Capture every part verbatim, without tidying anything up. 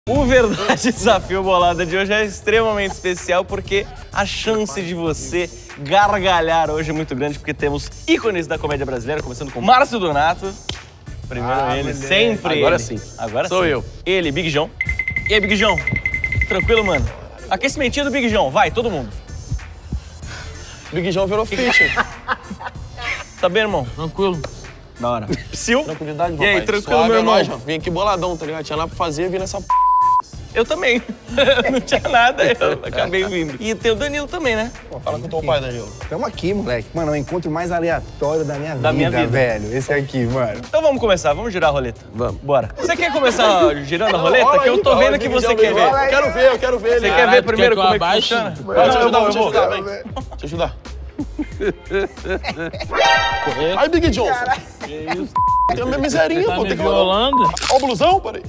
O Verdade Desafio Bolada de hoje é extremamente especial porque a chance de você gargalhar hoje é muito grande, porque temos ícones da comédia brasileira, começando com Márcio Donato. Primeiro ah, ele, beleza. sempre Agora ele. sim. Agora Sou sim. eu. Ele, Big João. E aí, Big João? Tranquilo, mano? Aquecimentinho do Big João, vai, todo mundo. Big João virou ficha. Tá bem, irmão? Tranquilo. Da hora. Psiu? Tranquilidade, E papai. aí, tranquilo, Suave, meu irmão? É nóis, vim aqui boladão, tá ligado? Tinha nada pra fazer, vim nessa p... Eu também. Não tinha nada, eu acabei vindo. E tem o Danilo também, né? Pô, fala com o teu pai, Danilo. Tamo aqui, moleque. Mano, é o encontro mais aleatório da minha, da vida, minha vida, velho. Esse aqui, mano. Então vamos começar, vamos girar a roleta. Vamos. Bora. Você quer começar girando a roleta? Olha Que eu tô aí, vendo olha que aí, você já quer veio. ver. Eu quero ver, eu quero ver. Você ele. quer ver primeiro quer como é que que eu funciona? abaixe? Vou te ajudar, vou te eu vou. ajudar, vem. Vou te ajudar. Aí, Big Johnson. Que isso? Tem a minha miserinha, Tá pô. me Tem que violando? Ó o blusão, peraí.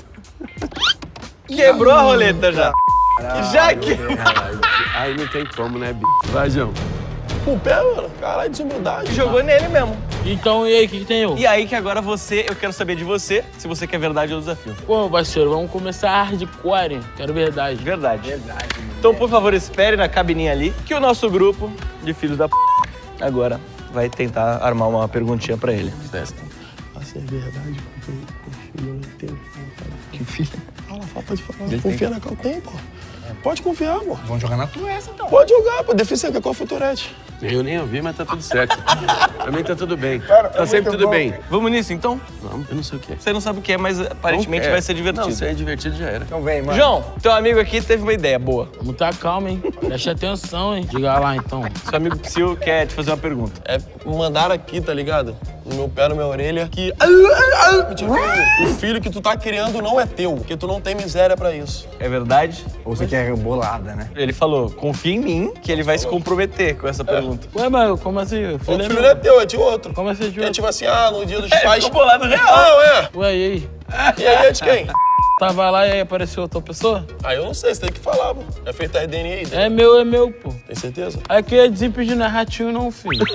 Quebrou a roleta já. Já que... Aí não tem como, né, bicho? Vai, João. Com o pé, mano. Caralho, desumildade. Jogou nele mesmo. Então, e aí, o que, que tem eu? E aí que agora você, eu quero saber de você, se você quer verdade ou desafio. Pô, parceiro, vamos começar hardcore. Quero verdade. Verdade. Verdade. Então, por favor, espere na cabininha ali, que o nosso grupo de filhos da p... agora vai tentar armar uma perguntinha pra ele. Testa. Nossa, é verdade, porque eu confio no teu. Que filho? Fala, fala, pode falar. Ele Confia tem. na qual tem, pô. Pode confiar, pô. Vamos jogar na tua essa, então. Pode jogar, pô. Deficiência, qual foi o Tourette? Eu nem ouvi, mas tá tudo certo. Pra mim tá tudo bem. Cara, tá é sempre muito tudo bom. bem. Vamos nisso, então? Vamos, eu não sei o que é. Você não sabe o que é, mas aparentemente É. vai ser divertido. Não, se é divertido já era. Então vem, mano. João, teu amigo aqui teve uma ideia boa. Vamos tá calmo, hein? Preste atenção, hein? Diga lá, então. Seu amigo Psyu quer te fazer uma pergunta. É, mandaram aqui, tá ligado? No meu pé, na minha orelha, que... Tipo, o filho que tu tá criando não é teu, porque tu não tem miséria pra isso. É verdade? Ou você quer bolada, né? Ele falou, confia em mim, que ele vai se comprometer com essa pergunta. Ué, mas como assim? O O filho é filho meu. não é teu, é de outro. Como assim, de Que é outro? tipo assim, ah, no dia dos Ele pais... ficou bolado real. Não, é. Ué, e aí? E aí é de quem? Tava lá e aí apareceu outra pessoa? Ah, eu não sei, você tem que falar, pô. É feita a D N A aí, É meu, é meu, pô. Tem certeza? Aqui é desimpedir, não é ratinho não, filho.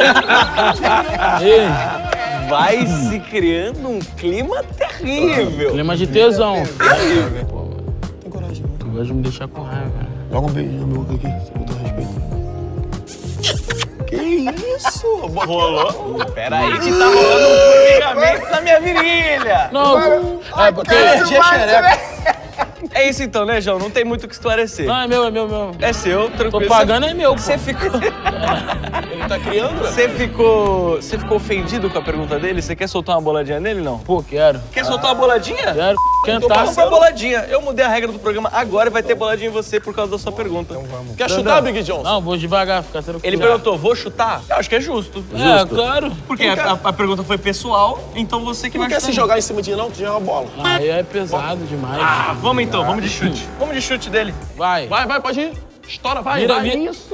Ei, Vai se criando um clima terrível. clima de tesão. Tem coragem, não. Tu vai me deixar com raiva. Joga um beijo na boca aqui, com todo respeito. Que isso? Rolou? Peraí que tá rolando um formigamento na minha virilha. Não, é porque... Energia xereca. É isso então, né, João? Não tem muito o que esclarecer. Não, é meu, é meu, meu. É seu, tranquilo. Tô pagando, é meu, pô. Você ficou... Ele tá criando, né? Você ficou... Você ficou ofendido com a pergunta dele? Você quer soltar uma boladinha nele, não? Pô, quero. Quer soltar uma boladinha? Quero Então cantar. passa a boladinha. Eu mudei a regra do programa agora e vai ter boladinha em você por causa da sua pergunta. Quer chutar, Big Johnson? Não, vou devagar, fica tranquilo. Ele perguntou, vou chutar? Eu acho que é justo. É, claro. Porque a, a- a pergunta foi pessoal, então você que Não vai quer se chutar. jogar em cima de mim, não? Tu já é uma bola. Aí é pesado demais. Ah, vamos então, vamos de chute. Vamos de chute dele. Vai. Vai, vai, pode ir. Estoura, vai, Vira, vai. vira. Isso.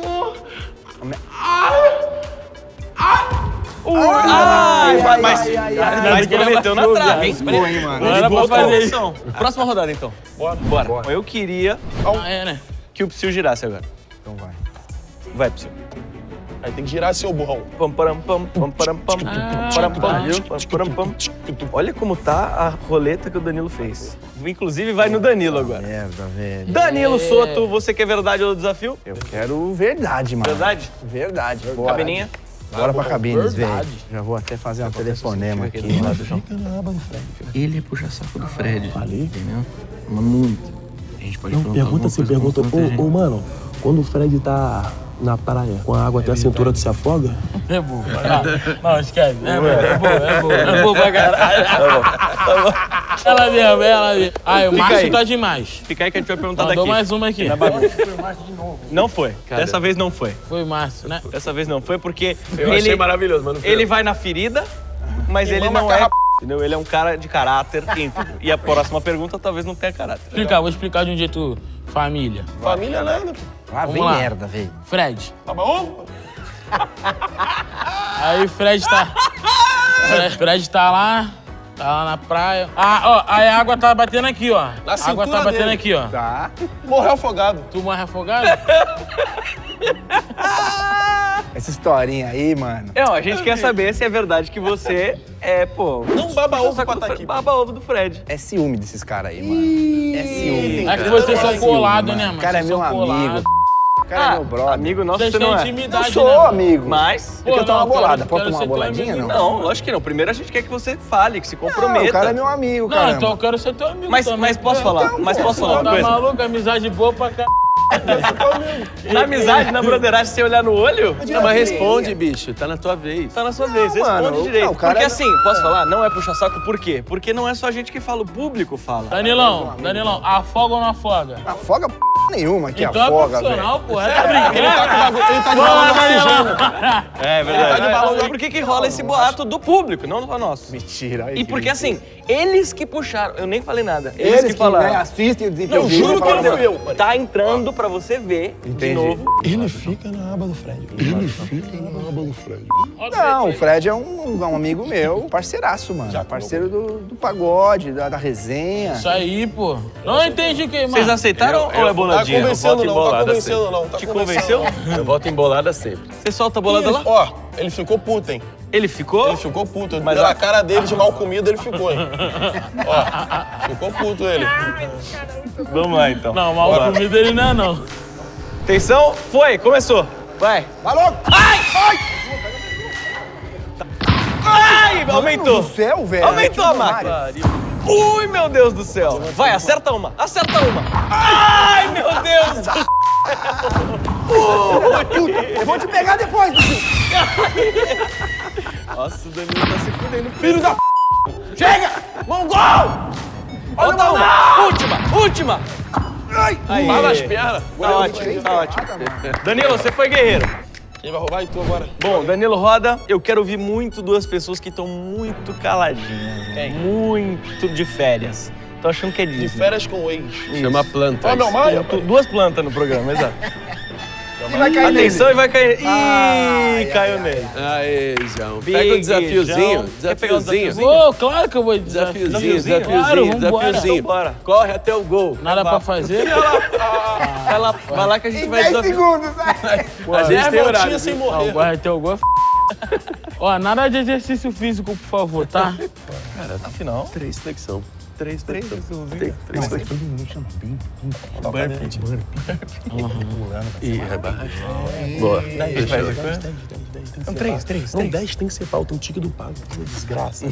Ai, ai, mas ai, ai, mas prometeu na trave, hein? Boa, hein, mano? Não era pra fazer isso. Então, próxima rodada, então. Bora. Bora. Bom, eu queria Ah, é, né? que o Psyu girasse agora. Então vai. Vai, Psyu. Aí tem que girar seu burrão. Pam, param, pam, pam, param, pam, Ah, param, pam, pariu. pam, param, pam. Olha como tá a roleta que o Danilo fez. Inclusive, vai no Danilo agora. Merda, velho. Danilo É. Soto, você quer verdade ou desafio? Eu quero verdade, mano. Verdade? Verdade. Bora. Cabininha? Bora pra cabines, velho. Verdade. Já vou até fazer um telefonema aqui. Ele é puxa-saco do Fred. Falei? Entendeu? Ama muito. A gente pode Não, perguntar pergunta assim, alguma coisa pergunta, pra ô, ô, mano, quando o Fred tá na praia, com a água até a cintura, tu se afoga? É boa. Não, não, esquece. É boa, é boa, é boa. É boa pra caralho. Ela mesmo, ela mesmo. Ai, o Fica Márcio aí. tá demais. Fica aí que a gente vai perguntar Mandou daqui. mais uma aqui. Não foi. Dessa vez não foi. Foi o Márcio, né? Dessa vez não foi porque Eu ele, achei maravilhoso, mano. ele vai na ferida, mas ele mama não é... carra- Entendeu? Ele é um cara de caráter íntegro. E a próxima pergunta talvez não tenha caráter. Explicar, vou explicar de um jeito família. Família nada, pô. Ah, vem Vamos lá. merda, velho. Fred. Tá bom? Aí Fred tá. Fred, Fred tá lá Tá lá na praia. Ah, ó, aí a água tá batendo aqui, ó. Na a água tá cintura batendo dele. aqui, ó. Tá. Morreu afogado. Tu morre afogado? Essa historinha aí, mano. Não, a gente quer saber se é verdade que você é, pô... Não baba ovo saco pra do tá Fre- aqui. Baba ovo do Fred. É ciúme desses caras aí, mano. É ciúme. É que vocês são ciúme, colados, mano. né, mano? O cara é Vocês meu são amigo. colados. O cara é meu brother. Amigo nosso Vocês você têm não é. Eu intimidade, sou, né, mano? amigo. Mas... Quer tomar uma não, bolada? quero- Pode quero tomar ser uma teu boladinha, amigo. não? Não, lógico que não. Primeiro a gente quer que você fale, que se comprometa. Não, o cara é meu amigo, Não, cara. então eu quero ser teu amigo Mas, também. mas posso falar? Mas posso falar uma Tá coisa? maluco? Amizade boa pra cá. Na amizade, na broderagem, sem olhar no olho, Não, mas responde, bicho. Tá na tua vez. tá na sua vez. Não, Responde mano, direito. não, o cara Porque é- assim, posso falar? Não é puxa-saco, por quê? Porque não é só a gente que fala, o público fala. Danilão, Danilão, afoga ou não afoga? Afoga p nenhuma que Então é afoga, velho. profissional, porra. Tá brincando? Ele tá com bagulho, ele tá de balão de oxigênio. É verdade. Tá de balão de- Por que que rola esse boato do público, não do nosso? Mentira. aí E que porque mentira. assim, eles que puxaram, eu nem falei nada, eles, Eles que que, falaram. né, assistem o Não, desempenho. juro que não fui eu. Tá entrando pra você ver de Entendi. novo. Ele fica na aba do Fred. Ele fica na aba do Fred. Não, o Fred é um, um amigo meu, parceiraço, mano. Já Parceiro do, do pagode, da, da resenha. Isso aí, pô. Não entendi o que, mano. Vocês aceitaram Eu- ou é eu- Tá boladinha? convencendo voto não, tá embolada convencendo não. Tá Te convencendo. convenceu? Eu volto embolada sempre. Você solta a bolada lá? Ó, ele ficou puto, hein? Ele ficou? Ele ficou puto. Mas Pela a- cara dele de mal comido, ele ficou, hein? Ó, ficou puto ele. Vamos lá então. Não, mal comida ele não é, não. Atenção, foi, começou. Vai. Vai logo! Ai! Ai! Ai! Aumentou. Do céu, velho. Aumentou a Tipo, máquina. Mário. Ui, meu Deus do céu. Vai, acerta uma. Acerta uma. Ai, meu Deus do céu. Eu vou te pegar depois, bicho. Nossa, o Danilo tá se fudendo. Filho da p... Chega! Mongol! Falta uma. Última, última. Aí. Fala as pernas. Tá ótimo, tá ótimo. Danilo, você foi guerreiro. Quem vai roubar? E tu agora? Bom, Danilo roda. Eu quero ouvir muito duas pessoas que estão muito caladinhas. Quem? Muito de férias. Tô achando que é De Disney. férias com o ex. Chama planta. Ó, meu Maia. Tu- duas plantas no programa, exato. E vai cair Atenção nele. e vai cair. Ih, Ai, caiu ai, nele. Aê, João. Big Pega o desafiozinho. João. Quer pegar o Desafiozinho. Ô, claro que eu vou Desafiozinho, Desafiozinho? desafiozinho, Claro, vambora. desafiozinho. Então bora. Corre até o gol. Nada pra fazer? Vai lá, vai lá que a gente Em vai dez desafiar. segundos, sai. A gente tem voltinhas horário. sem Não, morrer. vai ter o gol. Ó, nada de exercício físico, por favor, tá? Afinal, Três flexão. Três flexão. Não, foi todo mundo chama bem. Ih, é barra. Boa. Não, três, três. Não, dez tem que ser pau. Tem um tique do pago. Que desgraça.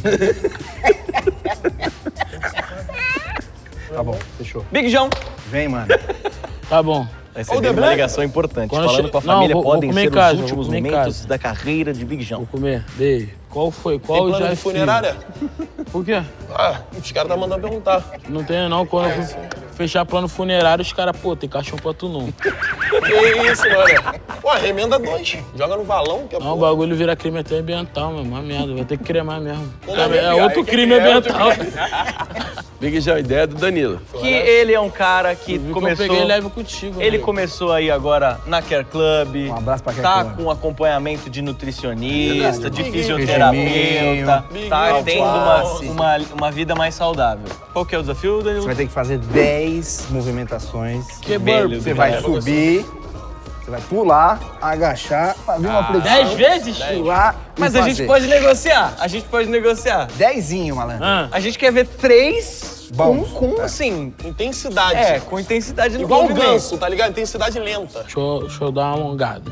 Tá bom, fechou. Big João. Vem, mano. Tá bom. Recebendo uma ligação importante. Quando falando che- com a Não, família, vou- vou podem comer ser em casa, os vou últimos comer em momentos casa. da carreira de Big João. Vou comer. Beijo. Qual foi? Qual Tem já plano é de funerária? Por quê? Ah, os caras tá mandando perguntar. Não tem não. Quando eu fui fechar plano funerário, os caras, pô, tem caixão pra tu não. Que isso, mano? Pô, remenda dois. Joga no valão, que é Não, o bagulho vira crime até ambiental, meu. Uma merda. Vai ter que cremar mesmo. Não, Cara, não, é não, outro é que crime é outro ambiental. Big João, ideia do Danilo. Que ele é um cara que Viu que começou... eu peguei leve contigo. Ele né? começou aí agora na Care Club. Um abraço pra Care Tá Club. com acompanhamento de nutricionista, de Big fisioterapeuta. Big Tá Big tendo uma, Big uma, uma vida mais saudável. Qual que é o desafio, Você Danilo? vai ter que fazer dez movimentações. Que Velho, burp. Você vai subir, você vai pular, agachar, fazer uma flexão. Dez vezes? Pular e Mas a gente fazer. pode negociar. A gente pode negociar. Dezinho, malandro. Ah, A gente quer ver três Bons. com, com assim, Intensidade. é, com intensidade no Igual o movimento. ganso, tá ligado? Intensidade lenta. deixa, eu, deixa eu dar uma alongada.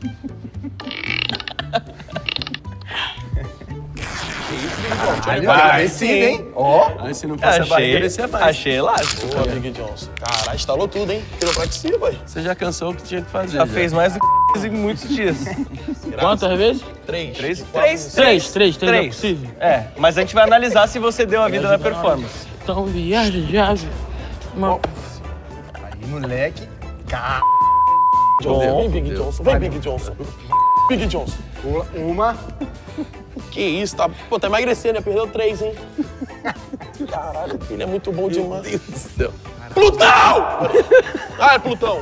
Caralho, vai, agressivo, sim. hein? Ó. Aí se não fosse a barriga, descia mais. achei elástico. Pô, Big Johnson. Caralho, instalou tudo, hein? Quiropraxia, boy. Você já cansou o que tinha que fazer. Já fez mais do que em muitos dias. Quantas vezes? Três. Três? Quatro, Três? cinco. Três, três, três, é Três. possível. É, mas a gente vai analisar se você deu a vida na performance. Então, viagem, viagem. Uma... Aí, moleque. Vem, Big Johnson. Vem, Big Johnson. Big Johnson. Pula uma. Que isso, tá... Pô, tá emagrecendo, né? Perdeu três, hein? Caralho, ele é muito bom demais. Meu Deus do céu. Plutão! Ah, é Plutão.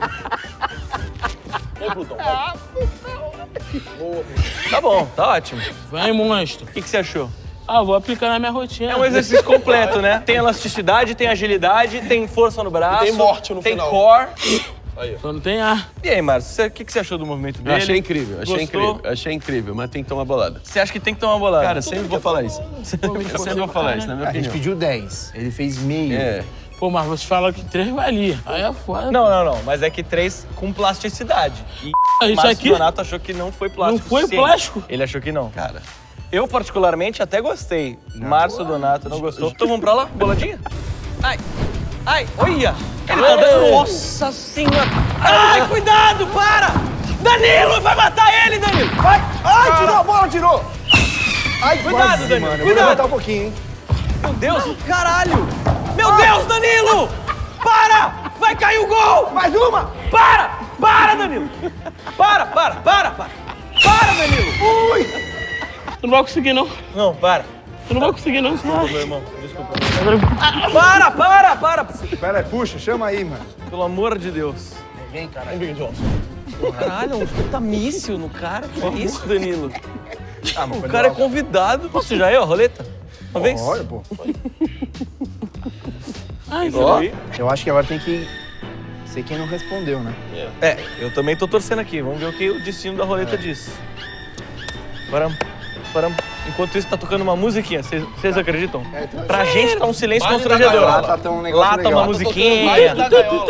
Vem, Plutão. Vai. Boa. Tá bom, tá ótimo. Vem, monstro. O que, que você achou? Ah, vou aplicar na minha rotina. É um exercício completo, né? Tem elasticidade, tem agilidade, tem força no braço. E tem morte no tem final. Tem core. Aí. Só não tem ar. E aí, Márcio, o que, que você achou do movimento Eu dele? achei incrível, achei Gostou? incrível, achei incrível, mas tem que tomar bolada. Você acha que tem que tomar bolada? Cara, sempre vou falar isso. Eu sempre vou falar isso, na minha A gente opinião. pediu dez, ele fez meio. É. Pô, mas você fala que três valia. Aí é foda. Não, não, não. Mas é que três com plasticidade. E Isso Márcio aqui- Donato achou que não foi plástico. Não foi suficiente. plástico? Ele achou que não. Cara, Eu, particularmente, até gostei. Márcio Donato não gostou. Então vamos pra lá? Boladinha? Ai! Ai! Olha! Ele tá dando... Nossa Senhora! Ai, cuidado! Para! Danilo! Vai matar ele, Danilo! Vai! Ai, tirou a bola, tirou! Ai, Cuidado, quase, Danilo, mano. Eu cuidado. Vou levantar um pouquinho, hein? Meu Deus! Caralho! Meu Deus, Danilo! Para! Vai cair o gol! Mais uma! Para! Para, Danilo! Para, para, para, para! Para, Danilo! Ui! Tu não vai conseguir, não. Não, para. Tu não vai conseguir, não. Desculpa, meu irmão. Desculpa. Para, para, para! Pera aí, puxa, chama aí, mano. Pelo amor de Deus. Vem, cara. Caralho, um puta míssil no cara. Que isso, Danilo? Ah, mas O cara é convidado. Posso já ir, ó, roleta? Uma vez? Olha, pô. Ai, Ó. Eu acho que agora tem que ser quem não respondeu, né? É, eu também tô torcendo aqui. Vamos ver o que o destino da roleta diz. Param, param. Enquanto isso, tá tocando uma musiquinha. Vocês acreditam? É, então- Pra gente tá um silêncio Baile da constrangedor. gaiola. Lá tá tão um negócio Lá tá legal. uma musiquinha. Baile da gaiola.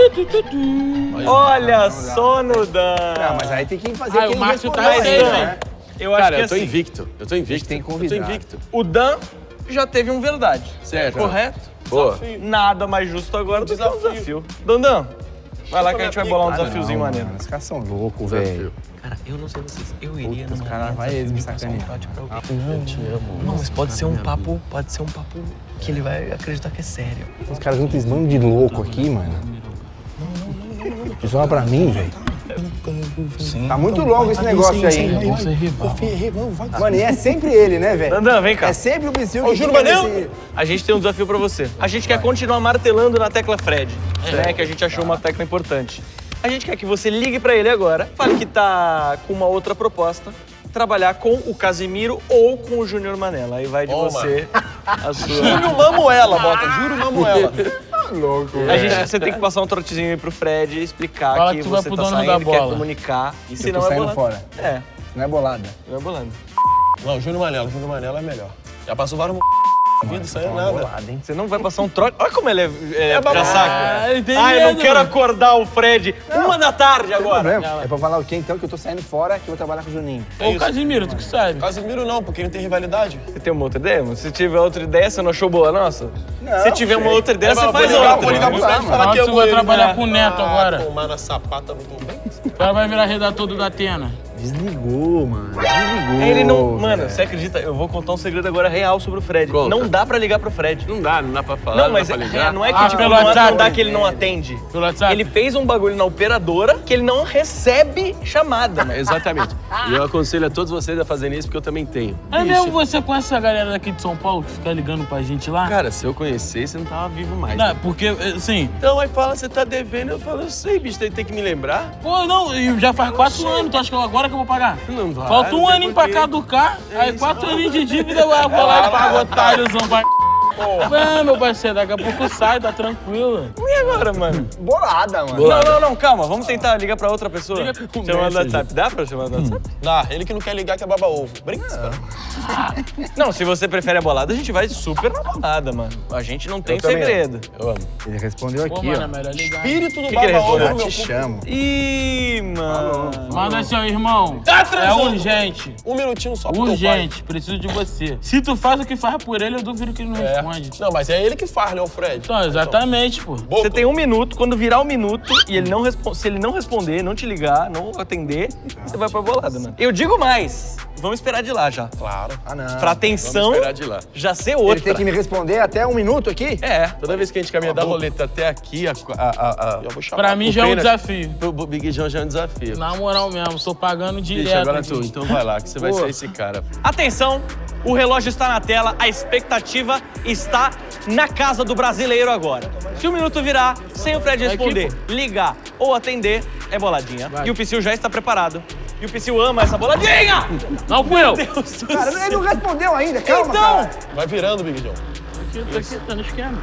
Olha só no Dan. Não, mas aí tem que fazer Ah, quem o Márcio tá respondeu, aí, né? né? Eu acho cara, que eu tô assim, invicto. Eu tô invicto. tem que Eu convidar. tô invicto. o Dan já teve um verdade. Certo. Correto? Boa. Nada mais justo agora do que um desafio. Dandan, vai lá que a gente vai bolar um desafiozio Não, maneiro. mano, os caras são loucos, velho. Cara, eu não sei vocês, eu iria Os caras vai eles me sacanear. Eu te amo. Não, mas pode ser um papo, pode ser um papo que ele vai acreditar que é sério. Os caras juntam esse bando de louco aqui, mano. Isso olha pra mim, velho. Tá muito longo esse negócio aí, hein? Mano, e é sempre ele, né, velho? Dandan, vem cá. É sempre o Psyu Ô, que Júlio fica Manel? nesse... A gente tem um desafio pra você. A gente quer continuar martelando na tecla Fred, né? Que a gente achou uma tecla importante. A gente quer que você ligue pra ele agora, fale que tá com uma outra proposta, trabalhar com o Casimiro ou com o Júnior Manela. Aí vai de Toma. você a sua... Júlio Mamuela, bota. Júlio Mamuela. louco, A gente, você tem que passar um trotezinho aí pro Fred e explicar Fala que, que tu vai você pro tá dono saindo da e quer bola. comunicar. E Eu se tô não é saindo bolando. fora. É, Não é bolada. não é bolando. Não, Júnior Manela. Júnior Manela é melhor. Já passou vários vida, isso aí é nada. Bolada, hein? Você não vai passar um trote. Olha como ele é, é, É babaca. já saco. Ah, ele tem Ah, eu não medo, quero mano. acordar o Fred uma da tarde Não tem agora. problema. É pra falar o quê, então? Que eu tô saindo fora, que eu vou trabalhar com o Juninho. Ô, o Casimiro, tu que sabe. Casimiro não, porque não tem rivalidade. Você tem uma outra ideia? Mano? Se tiver outra ideia, você não achou boa, nossa? Não, Se tiver uma sei. outra ideia, É, você mas faz vou ligar, outra. vou ligar pro Vamos lá, Fred e falar mano. que eu Tu vai vou trabalhar com o Neto Ah, agora. tomar na sapata muito bem. O cara vai virar redator do Datena. Desligou, mano. Desligou. Ele não. Mano, velho. você acredita? Eu vou contar um segredo agora real sobre o Fred. Conta. Não dá pra ligar pro Fred. Não dá, não dá pra falar, Não, mas dá pra é, ligar. não é que Ah, tipo, pelo não, é- não WhatsApp. dá que ele não atende. Pelo WhatsApp. Ele fez um bagulho na operadora que ele não recebe chamada. mano. Exatamente. E eu aconselho a todos vocês a fazerem isso, porque eu também tenho. É mesmo você conhece essa galera daqui de São Paulo que fica ligando pra gente lá? Cara, se eu conhecesse, você não tava vivo mais. Não, né? porque, assim, Então aí fala, você tá devendo, eu falo, eu sei, bicho, tem, tem que me lembrar. pô, não, e já faz quatro anos, tu acha que eu- agora que eu vou pagar? Não vai. Falta um não tem aninho pra porquê. caducar, aí quatro aninhos de dívida, eu vou lá e pago otáriozão pra... É, meu parceiro, daqui a pouco sai, tá tranquilo. E agora, mano? Bolada, mano. Não, não, não, calma. Vamos tentar ligar pra outra pessoa. Liga pro Chamar no Messenger. WhatsApp. Dá pra chamar no WhatsApp? Dá, ele que não quer ligar que é baba ovo. Brinca, cara. Não, se você prefere a bolada, a gente vai super na bolada, mano. A gente não tem Eu também segredo. Eu amo. Ele respondeu Pô, aqui, mano, é ó. melhor ligar. Espírito do Que que ele baba ovo respondeu? no meu te cu. chamo. Ih, mano. Manda assim, ó, irmão. Tá É transando. urgente. Um minutinho só pro teu pai. Urgente, preciso de você. Se tu faz o que faz por ele, eu duvido que ele não É. responde. Não, mas é ele que faz, né, o Fred? Então, exatamente, pô. Boto. Você tem um minuto, quando virar um minuto e ele não respo- se ele não responder, não te ligar, não atender, você vai pra bolada, mano. Eu digo mais, vamos esperar de lá já. Claro. Ah, não. Pra atenção Vamos esperar de lá. já ser Ele outra. tem que me responder até um minuto aqui? É. Toda vez que a gente caminha da roleta até aqui, a, a, a, a, Já vou chamar. Pra mim o já é um pênalti- desafio. pro Big John já é um desafio. Na moral mesmo, tô pagando direto. Bicho, agora aqui. tu, então vai lá, que você vai Pô. ser esse cara. Atenção, o relógio está na tela, a expectativa está na casa do brasileiro agora. Se o minuto virar, sem o Fred Vai aqui, responder, ligar ou atender, é boladinha. Vai. E o Psyu já está preparado. E o Psyu ama essa boladinha! Não fui eu! Meu Deus do Cara, céu. ele não respondeu ainda, calma, Então! cara. Vai virando, Big John. Eu tô aqui, tá no esquema.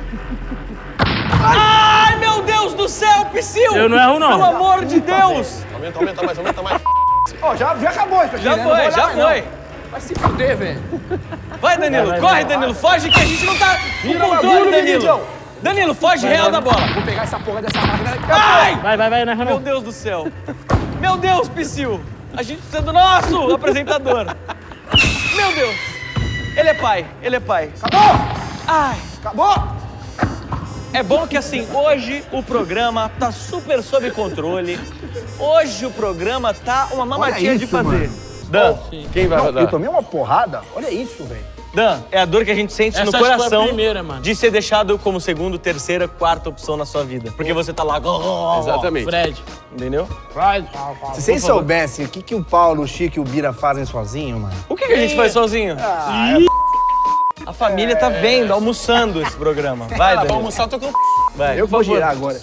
Ai, meu Deus do céu, Psyu! Eu não erro, não. Pelo amor de Deus! Aumenta, aumenta mais, aumenta mais. Ó, já, já acabou isso aqui, Já né? Não vou foi, olhar já mais, não. foi. Vai se fuder, velho. Vai, Danilo, Vai, vai, corre, vai. Danilo, foge que a gente não tá com Vira controle, bagulho, Danilo. Benedão. Danilo, foge real da bola. Vou pegar essa porra dessa máquina. Ai! Vai, vai, vai, não erra Meu não. Deus do céu. Meu Deus, Psyu. A gente precisa do nosso apresentador. Meu Deus. Ele é pai, ele é pai. Acabou! Ai, Acabou! é bom que assim, hoje o programa tá super sob controle. Hoje o programa tá uma mamatinha Olha de isso, fazer. mano. Dan, Quem vai Não, rodar? eu tomei uma porrada. Olha isso, velho. Dan, é a dor que a gente sente Essa no acho que foi a coração primeira, mano. de ser deixado como segundo, terceira, quarta opção na sua vida. Porque você tá lá, Exatamente. Fred. entendeu? Fred. Se vocês soubessem o que, que o Paulo, o Chico e o Bira fazem sozinho, mano. O que, que a gente faz sozinho? Ah, A família tá vendo, almoçando esse programa. Vai, Cara, pra Danilo. almoçar, eu tô com... Vai. eu vou girar agora.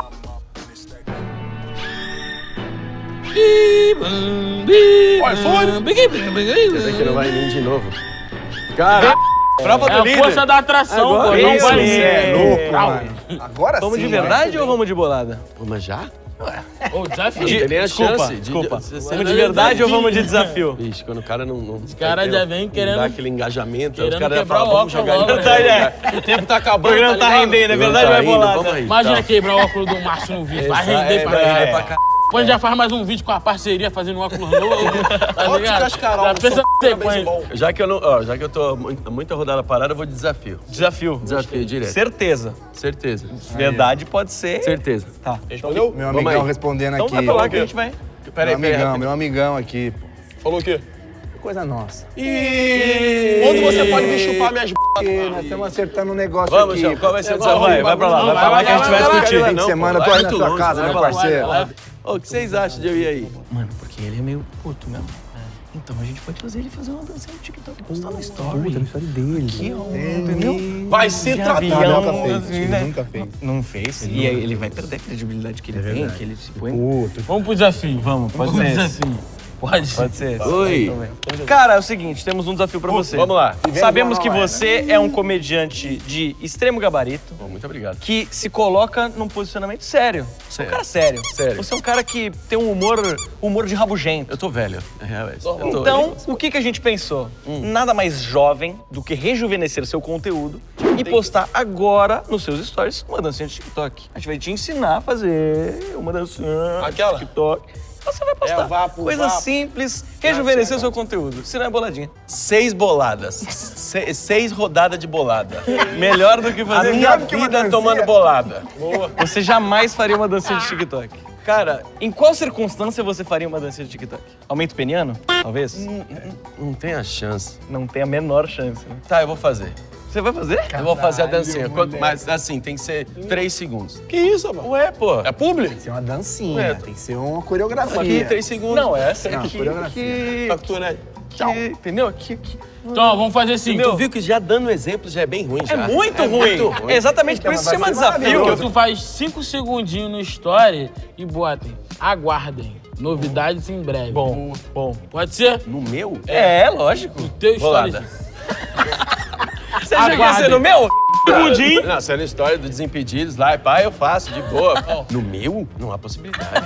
Olha, foi! Quer que não vai vir de novo. Cara, Prova É do a líder. força da atração, Agora pô. Não esse vai é ser. É louco, Não. mano. Agora Vamos sim. de né? verdade ou vamos de bolada? pô, mas já? Ô, desafio. De- Tem nem a desculpa, chance de- desculpa. de- Vamos de- de verdade ou vamos de desafio? Vixe, quando o cara não... não Os caras já vem querendo- Dá aquele engajamento, querendo os caras já quebrar falam, o vamos óculos jogar logo, ele. né? O tempo tá O acabando, programa tá ligado? rendendo, é Não verdade tá ou é indo, bolada? vamos aí. Imagina Tá. quebrar o óculos do Márcio no vídeo. Vai Essa render é, pra vai render caralho. pra cá. Depois já faz mais um vídeo com a parceria fazendo um óculos novo. Tá Ótimo ligado? cascarão, Já pensa só na sequência. bom. Já que eu não, ó, já que eu tô muito- muita rodada parada, eu vou de desafio. Desafio. Desafio direto. Certeza. Certeza. Verdade pode ser. Certeza. Tá. Respondeu? Meu Vamos amigão aí. respondendo Então aqui. vai falar que a gente vai. Peraí, Meu peraí. amigão, rapidinho. meu amigão aqui. Falou o quê? Coisa nossa. Quando você pode me chupar minhas b****? Porque nós estamos acertando um negócio Vamos, aqui. João, qual vai ser o Vai, desafio? vai, vai pra lá, vai pra lá que a gente vai discutir. Fim de semana eu tô aí na sua casa, meu parceiro. Ô, o que vocês acham de eu ir aí? Mano, porque ele é meio puto mesmo. Então a gente pode fazer ele fazer uma dança no TikTok e postar no story. Puta, história dele. Aqui, ó, entendeu? Vai se tratar. avião, Nunca fez, assim, ele né? nunca fez. Não fez. E aí ele vai perder a credibilidade que ele tem, que ele se põe. Puta. Vamos pro desafio. Vamos, pode Vamos ser pro esse. desafio. Pode. Pode ser esse. Oi. Cara, é o seguinte, temos um desafio pra você. Vamos lá. Sabemos que você é um comediante de extremo gabarito, Bom, muito obrigado. que se coloca num posicionamento sério. Você é um Sério. cara sério. Sério. Você é um cara que tem um humor, humor de rabugento. Eu tô velho, é real esse. Eu tô- Então, o que, que a gente pensou? Nada mais jovem do que rejuvenescer seu conteúdo e postar agora nos seus stories uma dancinha de TikTok. A gente vai te ensinar a fazer uma dancinha Aquela? de TikTok. Você vai postar. É, vapo, Coisa vapo. simples, rejuvenescer o seu conteúdo. Se não é boladinha. Seis boladas. Se- seis rodadas de bolada. Melhor do que A fazer. minha Sabe que uma vida dancinha- tomando bolada. Você jamais faria uma dancinha de TikTok. Cara, Em qual circunstância você faria uma dancinha de TikTok? Aumento peniano? Talvez? não tem a chance. Não tem a menor chance. Né? Tá, eu vou fazer. Você vai fazer? Eu vou fazer a dancinha. Quanto mais, assim, tem que ser três segundos. Que isso, mano? Ué, pô. É publi? Tem que ser uma dancinha, É. tem que ser uma Aqui, coreografia. três segundos. Não, essa Não, aqui. coreografia. Que, Factura aí. que, entendeu? Que, que- Então, vamos fazer assim. Tu viu que já dando exemplo já é bem ruim, é já. muito É ruim. muito ruim. É exatamente por Então, isso que chama mas vai ser desafio. maravilhoso. Tu faz cinco segundinhos no story e botem. Aguardem. Novidades em breve. Bom, bom. Pode ser? No meu? É, lógico. Teu story. Bolada. Você já quer Aguardem. ser no meu? Segundinho. Não, se é na história do Desimpedidos lá, pai, eu faço, de boa. No meu, não há possibilidade.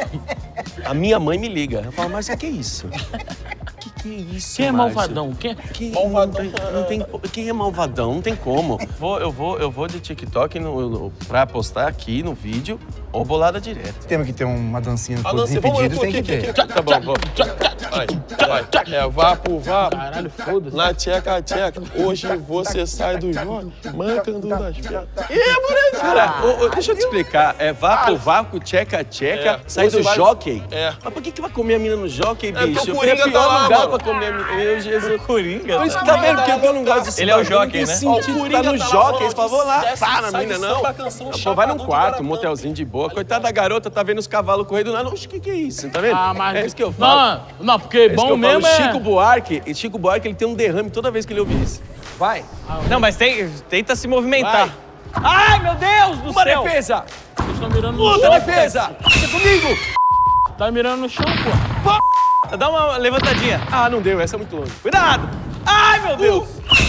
A minha mãe me liga. Eu falo, mas o que é isso? O que, que é isso, Quem é Márcio? malvadão? Quem é... Que malvadão. Não tem, não tem, quem é malvadão? Não tem como. Vou, eu, vou, eu vou de TikTok no, no, pra postar aqui no vídeo ou bolada direto. Temos que ter uma dancinha A por dancinha, vamos, eu desimpedidos, tô tem aqui, que aqui, ter. aqui. Tá bom, vou. Vai, vai. É vapo, vapo. Caralho, foda-se. Na tcheca, tcheca. Hoje você sai do jogo, mancando das piadas. Cara, ô, ô, deixa eu te explicar. É vapo, vapo, tcheca, tcheca, É. sai Você do vai- jockey. É. Mas por que que vai comer a mina no jockey, porque bicho? o Eu queria Coringa pior tá lá, lugar mano. pra comer a mina. Meu Jesus. Coringa. Por isso que tá vendo? Porque eu não gosto desse Ele é o bagulho, jockey, não tem né? sentido Ó, o tá Coringa no tá lá jockey. falando Eles falam, vou lá, que pá, na sai mina, de não. samba, canção, Pô, vai num chapadão, quarto, um baratão. motelzinho de boa. Coitada da garota, tá vendo os cavalos correndo lá. Oxe, o que que é isso? Tá vendo? Ah, mas... É isso que eu falo. Não, não, porque É isso que bom eu falo. mesmo é... Chico Buarque, e Chico Buarque, ele tem um derrame toda vez que ele ouve isso. Vai. Não, mas tem, tenta se movimentar. Ai, meu Deus do Uma céu. defesa! Vocês estão mirando no Outra chão. defesa! É comigo! Tá mirando no chão, pô. Dá uma levantadinha. Ah, não deu, essa é muito longe. Cuidado! Ai, meu Deus!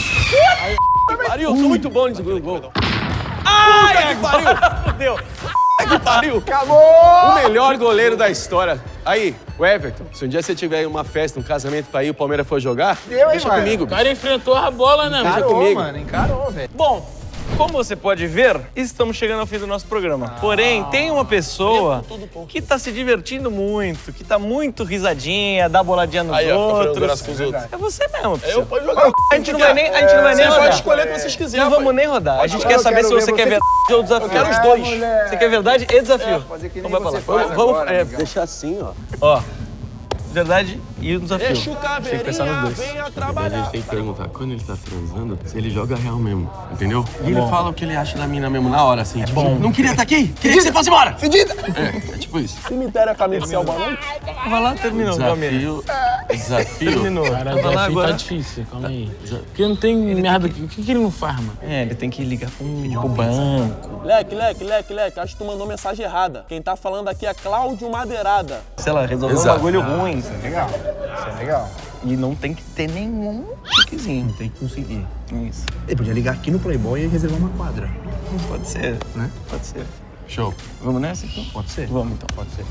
Pariu, eu sou muito bom nesse gol. Ai, que pariu! Deu. Que pariu! Acabou! O melhor goleiro da história. Aí, o Everton, se um dia você tiver uma festa, um casamento pra ir, o Palmeiras for jogar, Deu, hein, deixa mano? comigo. O cara enfrentou a bola, né? Deixa Encarou, comigo. mano, encarou, velho. Bom, como você pode ver, estamos chegando ao fim do nosso programa. Porém, tem uma pessoa que tá se divertindo muito, que tá muito risadinha, dá boladinha nos Aí, ó, fica fazendo graça outros. com os outros. É você mesmo, Eu Psyu. pode jogar. A gente não vai nem, a gente não vai nem Você rodar. pode escolher o que vocês quiserem. Não vamos nem rodar. A gente Eu quer saber quero se ver você quer você- verdade ou desafio. Eu quero os dois. mulher. Você quer verdade e desafio. Fazer que nem Então vai você pra lá. faz Vamos, agora, é, amigão. deixar assim, ó. Ó, verdade e o desafio. Deixa o Tem que pensar nos caveirinha, dois. venha A gente trabalhar. tem que perguntar quando ele tá transando se ele joga real mesmo, entendeu? E ele fala o que ele acha da mina mesmo na hora, assim. Tipo, não queria estar aqui, queria que você fosse embora. Fedida! É, é tipo isso. Cemitério é caminho do céu, boa Vai lá, terminou, Palmeiras. Desafio. Desafio. Terminou. Cara, o Vai lá desafio tá agora. difícil, calma aí. Porque não tem merda. O que, que ele não faz, mano? É, ele tem que ligar pro, pro banco. Leque, leque, leque, leque. Acho que tu mandou mensagem errada. Quem tá falando aqui é Cláudio Madeirada. Sei lá, resolver um Exato. bagulho ruim. Legal. Isso é legal. E não tem que ter nenhum tiquezinho. Tem que conseguir. Isso. Ele podia ligar aqui no Playboy e reservar uma quadra. Pode ser, né? Pode ser. Show. Vamos nessa, então? Pode ser? Vamos, então. Pode ser.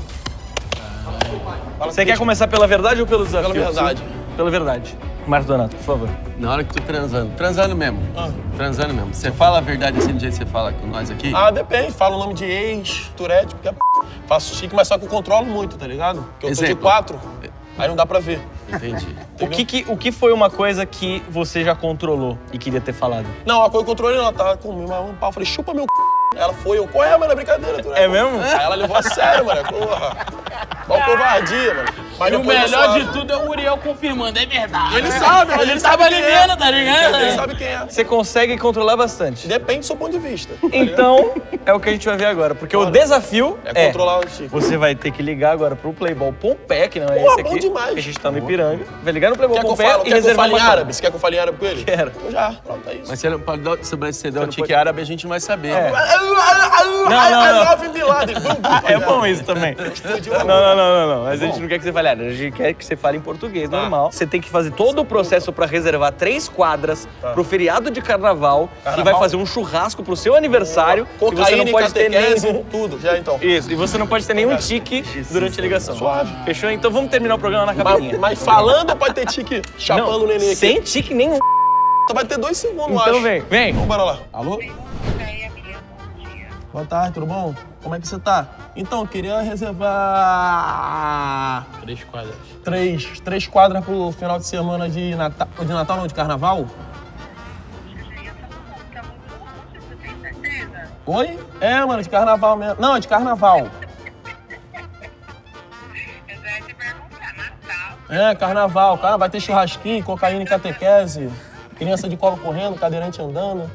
Você quer começar pela verdade ou pelo desafio? Pela verdade. Pela verdade. Marcos Donato, por favor. Na hora que tu transando, transando mesmo. Transando mesmo. Você fala a verdade assim do jeito que você fala com nós aqui? Ah, depende. Fala o nome de ex, Turete, porque é p... Faço chique, mas só que eu controlo muito, tá ligado? Porque eu tô de Exemplo. quatro, aí não dá pra ver. Entendi. O que, que, o que foi uma coisa que você já controlou e queria ter falado? Não, a coisa eu controlei, ela tava comigo, mas um pau. Eu falei, chupa meu c... Ela foi, eu, qual é, mano? É brincadeira, Turete. É mesmo? Aí ela levou a sério, mano. Porra. Qual covardia, mano. Mas E o depois eu melhor suave. de tudo é o Uriel confirmando, é verdade. Ele sabe, ele, Ele sabe tava quem ali é. vendo, tá ligado? Ele sabe quem é. Você consegue controlar bastante. Depende do seu ponto de vista. tá ligado? Então, é o que a gente vai ver agora. Porque o Bora. desafio É é... controlar o chique. Você vai ter que ligar agora pro Playboy Pompé, que não é Pô, esse bom aqui. demais. Que a gente tá no Ipiranga. Vai ligar no Playboy Quer que eu Pompé fale, e quer que eu reservar fale em uma árabe? Você quer que eu fale em árabe com ele? Quero. Então já, pronto, é isso. Mas se ele pode dar, se você der o não tique pode- árabe, a gente não vai saber. É. Não, não, não. Bin Laden. Bum, bum. É bom isso também. Não, não, não, não, não. Mas a gente não quer que você fale árabe. A gente quer que você fale em português, normal. Você tem que fazer todo o processo pra reservar três quadras pro feriado de carnaval, que vai Carnaval? fazer um churrasco pro seu aniversário. E você Cocaína não e pode ter catequese, nenhum... tudo. Já, então. Isso, e você não pode ter nenhum tique durante a ligação. Suave. Fechou? Então vamos terminar o programa na Mas, cabaninha. mas falando, pode ter tique chapando o neném aqui. sem tique nenhum. Só vai ter dois segundos, eu acho. Então vem, vem. Então bora lá. Alô? Boa tarde, tudo bom? Como é que você tá? Então, eu queria reservar Três quadras. três, três quadras pro final de semana de Natal, de Natal não, de Carnaval? Oi? É, mano, de Carnaval mesmo. Não, é de Carnaval. É, Carnaval. Cara, vai ter churrasquinho, cocaína e catequese, criança de colo correndo, cadeirante andando.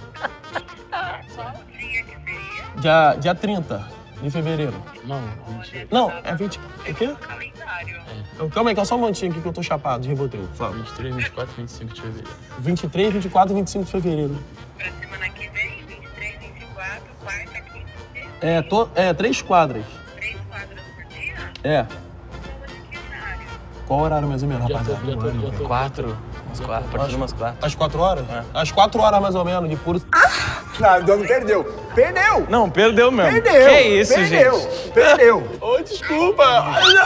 Dia, dia trinta de fevereiro. Não, mentira. Não, é vinte... O quê? É. Calma aí, que é só um momentinho aqui que eu tô chapado de Rivotril. Fala. vinte e três, vinte e quatro, vinte e cinco de fevereiro. vinte e três, vinte e quatro e vinte e cinco de fevereiro. Pra semana que vem, vinte e três, vinte e quatro, quarta, quinta e sexta. É, to... é, três quadras. Três quadras por dia? É. Que horário? Qual horário mais ou menos, Já tô, rapaziada? já tô, já tô. Quatro. Umas quatro. A partir de umas quatro. Às quatro horas? Às quatro horas mais ou menos, de puro... Não, então não perdeu. Perdeu! Não, perdeu mesmo. Perdeu! Que isso, perdeu, gente? Perdeu! Ô, desculpa!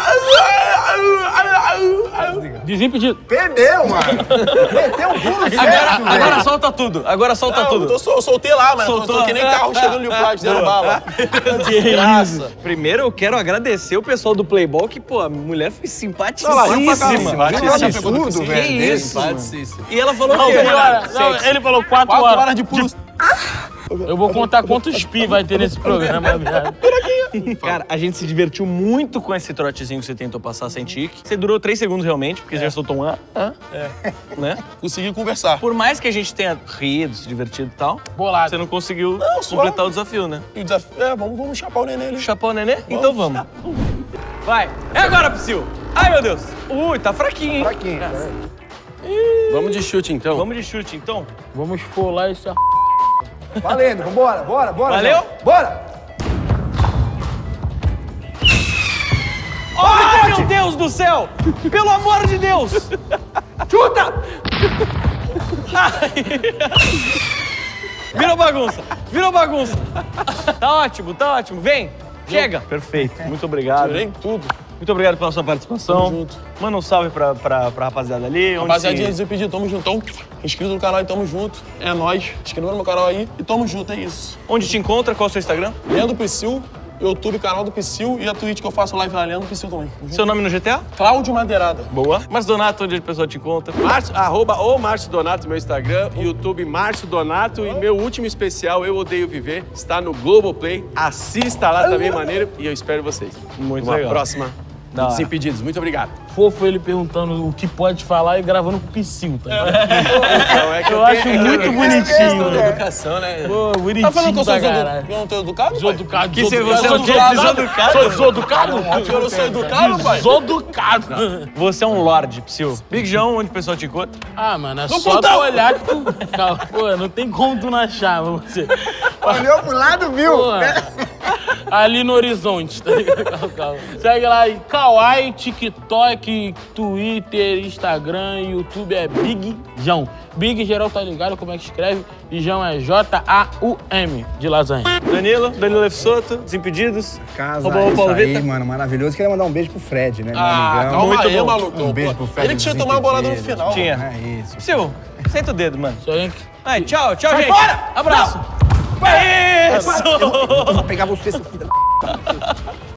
Desimpedido. Perdeu, mano! Meteu um pulo certo, Agora, velho! agora solta tudo. Agora solta Não, tudo. eu tô, sol- soltei lá, mas Soltou. tô, tô que nem carro chegando no plástico, dentro bala. Desgraça. Primeiro eu quero agradecer o pessoal do Playboy, que, pô, a mulher foi simpaticíssima. Olha lá, vai pra cá, Que Vai, absurdo, Que velho. isso, mano. Simpaticíssimo. E ela falou o Não, quê? cara, não, ele falou quatro, Quatro horas. horas de puro... Eu vou contar quantos pi vai ter nesse programa, viado. Cara, a gente se divertiu muito com esse trotezinho que você tentou passar sem tique. Você durou três segundos realmente, porque você já soltou um ah, ah, né? Consegui conversar. Por mais que a gente tenha rido, se divertido e tal, Bolado. você não conseguiu Não, suave. completar o desafio, né? E o desafio... É, vamos, vamos chapar o neném ali. Chapar o nenê? Então vamos. Vai. É agora, Psyu. Ai, meu Deus. Ui, tá fraquinho, hein? Fraquinho, cara. Vamos de chute, então. Vamos de chute, então. Vamos pular esse a... Valendo, vambora, bora, bora. Valeu? João. Bora! Ai, meu Deus do do céu! Pelo amor de Deus! Chuta! Ai. Virou bagunça! Virou bagunça! Tá ótimo, tá ótimo. Vem! Chega! Perfeito. Muito obrigado. Tirei tudo. Muito obrigado pela sua participação. Tamo junto. Manda um salve pra, pra, pra rapaziada ali. Onde Rapaziadinha, se... Desimpedido, tamo juntão. Inscrito no canal e tamo junto. É nóis. Inscreva no meu canal aí e tamo junto, é isso. Onde te encontra? Qual é o seu Instagram? Leandro Psyll, YouTube, canal do Psyll e a Twitch que eu faço live lá, Leandro Psyll também. Tamo junto. Seu nome no G T A? Cláudio Madeirada. Boa. Mas Donato, onde a pessoa te encontra? Márcio, arroba o Márcio Donato, meu Instagram, YouTube Márcio Donato e meu último especial, Eu Odeio Viver, está no Globoplay. Assista lá também, maneiro, e eu espero vocês. Muito Uma legal. próxima Da hora. Desimpedidos. Muito obrigado. Fofo ele perguntando o que pode falar e gravando com o Psyll, tá ligado? Então, é que Eu eu acho tenho- muito é que- bonitinho, é né? educação, né? Pô, bonitinho Tá falando que eu sou pra desedu- caralho. que eu não tô educado? pai? Deseducado, Que se deseducado. você é o quê? Deseducado? Deseducado? Sou deseducado? Eu não sou educado, pai? Deseducado. Você é um lorde, Psyll. Big João, onde o pessoal te encontra? Ah, mano, é No só tu portão. olhar que tu... Calma, pô, não tem como tu não achar, você. Olhou pro lado, viu? Pô, ali no horizonte, tá ligado? Calma, calma. Segue lá aí, Kawaii, TikTok, Twitter, Instagram, YouTube é Big João. Big geral tá ligado como é que escreve? E João é J A U M, de lasanha. Danilo, Danilo F. Soto, Desimpedidos. Casa, Roubou o isso Paulo aí, Vitor? mano, maravilhoso. Queria mandar um beijo pro Fred, né, meu Ah, amigão. calma Muito aí, bom. malucão. Um beijo pô. pro Fred Ele que tinha tomado uma bolada no Desimpedidos. final. Tinha. É isso. Psyll, senta o dedo, mano. Só vem aqui. Aí, tchau, tchau, Sai gente. fora! Abraço. É isso! Eu vou pegar você, seu filho da...